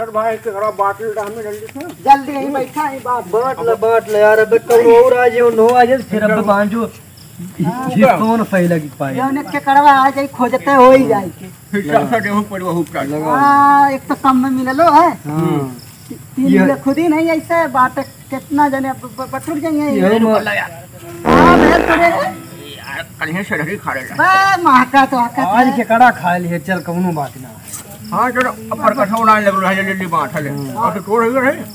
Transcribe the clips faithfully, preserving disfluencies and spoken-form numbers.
चल भाई के घर बाटल हमें जल्दी से जल्दी यहीं बैठा है बात बांट ले बांट ले यार अब कब और आज नो आज फिर अब बांझो ये कौन फैला की पाए जौन के करवा आ जाई खोजते हो ही जाई के हिसाब से देहु पर बहु का हां एक तो कम में मिललो है हां तीन ये खुद ही नहीं ऐसे बात कितना जने बटुर जाइए ये हां मैं तोरे यार कहीं से रही खा रहा बा महका तो आका आज के कड़ा खा लिए चल कौनो बात ना हां चलो अपर कठा उड़ाने लग रहा है जल्दी बांट ले और तो तोड़ रही है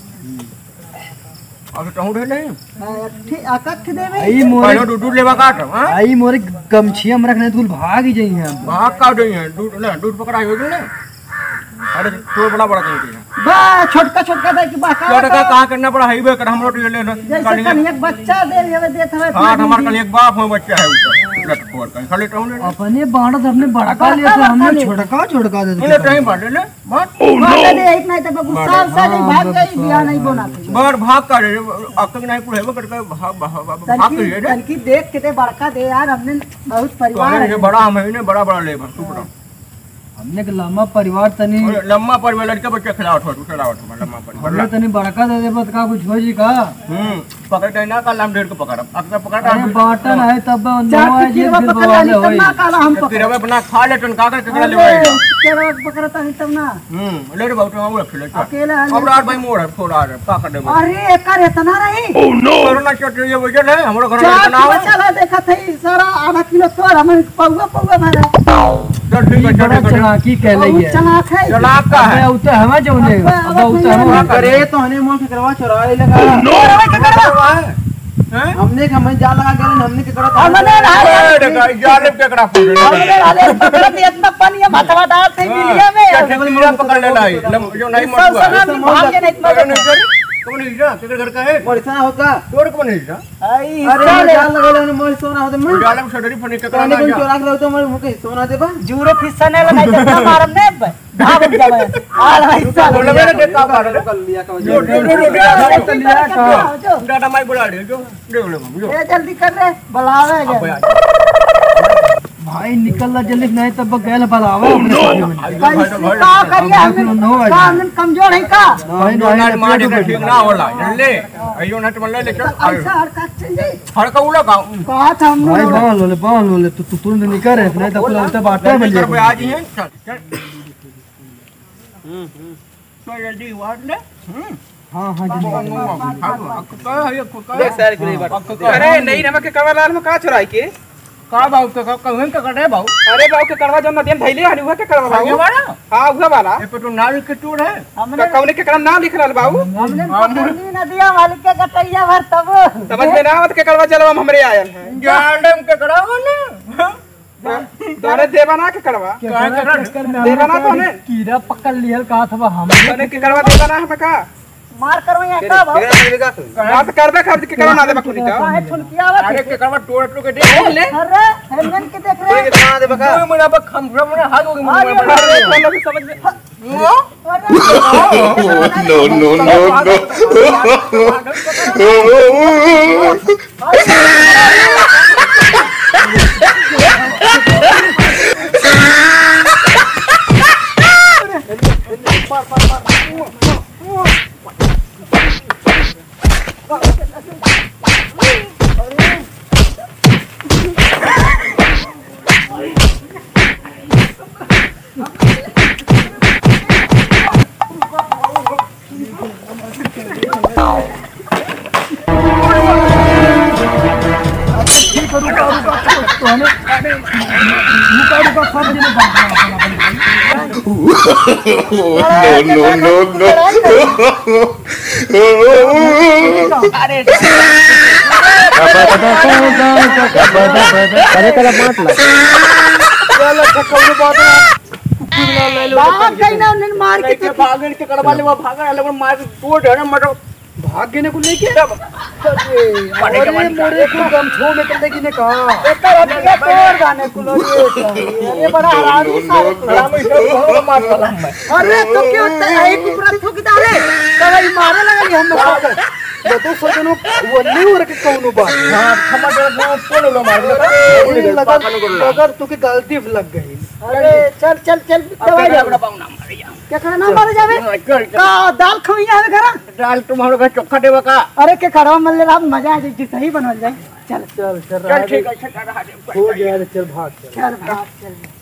और तो ढूंढ नहीं ठीक आकठ देवे आई मोरे पहले दूध लेवा काट हां आई मोरे गमछिया में रखने तू भाग ही जाई है भाग का दई है दूध ले दूध पकड़ा हो ले अरे तो बड़ा बड़ा कहीं है बा छोटका छोटका दे की बाका छोटका कहां करना पड़ा हाईवे कर हम लोग ले जैसे कहीं एक बच्चा दे लेवे देत हवे हां हमार कल एक बाप है बच्चा है उसका लटकोर का खाली ढूंढ ले अपने बाणत अपने बड़ा का लिया तो हमने छोटका छोटका दे ले टाइम बांट ले बात बाका दे एक नहीं तो गुस्सा से नहीं भाग गई बिया नहीं बोना बार भाग का रे अक्क नहीं पुढ़े करके भाग भाग के ले तनकी देख के बड़का दे यार हमने बहुत परिवार है बड़ा हम है बड़ा बड़ा ले तू बड़ा हमने के लम्बा परिवार तनी लम्बा परिवार लड़के बच्चे खिलावट हो खिलावट हो लम्बा परिवार हमने तनी बड़का दे दे बत का कुछ हो जी का हम्म पकड़ ना का लाम ढेर को पकड़ अक्का पकड़ अरे बाटन है तब नो आज फिर बवाल होई हम फिर अब अपना खा ले टन का कर के ले भाई केरा पकड़ता नहीं तब ना हम्म ले रे बाबू हम रख ले अकेला अब रात भाई मोड़ थोड़ा रे पकड़ दे अरे एकर इतना रही ओह नो कोरोना चट ये वजह है हमरो घर में इतना हो चला देखा थई सारा आधा किलो तोड़ हम पौवा पौवा मारा तो ठीक है बड़ा चलाकी कह लई है चलाक है चलाक का है अब उते हवा जौने अब उते हवा करे तो हने मोल के करवा चोराए लगा नो करवा है हैं हमने का मन जाल लगा गेलन हमने के करवा हमने अरे जाले के कड़ा फोड़ हमने वाले पकड़ दिया इतना पानी है माथा डाल थे मिलिया में मीरा पकड़ ले लाई जो नहीं सब मर भाग के नहीं इतना कौन है जा तेरे घर का है मोरसा होता तोड़ कौन है जा आई अरे जाल लगा गेलन मोर सोना होता मन जाले में सडरी फनी के काने करा कोन जा चोरा के तो मोर मुके सोना देबा जूरे फिसा ने नहीं तो मारम ने भाग जावे आल हिस्सा बोले मेरे के का मार रे कर लिया का जो जो जो लिया का डाटा माई बुला दे जो देख ले जो ए जल्दी कर रे बुलावे जा भाई निकल ला जल्दी नहीं तब गैल बलावा का करिए हम कमजोर है का नहीं नहीं मार दे ठीक ना होला ले अयो ना तुम ले ले चल ऐसा हरकत चल हर का उला का कहा था हम भाई बाल ले बाल ले तू तू तुरंत निकल रे नहीं तो उते बाटे में ले पे आज ही है चल चल हम्म हम्म तो जल्दी वाट ले हम्म हां हां देख सर के नहीं बात अरे नहीं नमक के कवा लाल में का चुराई के का बाऊ के कहन के कटे बाऊ अरे बाऊ के करवा जो नदियन धैले हनी हुआ के करवा आगे बाऊ वाला हां हुआ वाला ए पे तो नाल के टूर है का कौने के करम नाम लिख रहल बाऊ हमने पकड़ी नदिया मालिक के गटैया भर तब समझ में ना आवत के करवा चलवा हमरे आयल है जाडम के कराओ ना तोरे देवाना के करवा देवाना तो ने कीड़ा पकड़ लियल का था हम तोने के करवा देवाना है का मार करो या का भाव बात करबे खर्च के करवा ना देबा कुनी का काहे ठुनकिया आवत अरे के करवा टोड़ टोड़ के देख ले अरे हेमन के देख रे कितना देबा का कोई मेरा खम खम ने हाथ हो गया अरे कोनो भी समझ में no, no, no, no, no, अरे अरे करा मार ला चल चक्कर बात भाग गई ना उन्हें मार के के भागन के करवा ले वो भागा ले मार टोड़ है ना मरो भाग गने को लेके अरे मोरे को गम छो में कर लेगी ने कहा एक रतिया तोड़ जाने को लोगे ये बड़ा हरामी सारे राम इधर मार वाला मैं अरे तो क्यों होता है एक ऊपर ठोक डाले कभी मारे लगा हम बतो सोचनो वो नहीं हो रखे कौनो बात हां टमाटर को पोलो लो मार अरे लगा अगर तू की गलती लग गई अरे चल चल चल दवाई ले अपना पाऊ ना मार या क्या खाना ना मारे जावे का दाल खइया है घरा दाल तुम्हारे घर चोखा देवा का अरे के खड़वा मन ले रात मजा आ जाए सही बनल जाए चल चल चल चल ठीक है चल रहा हो गया चल भाग चल चल भाग चल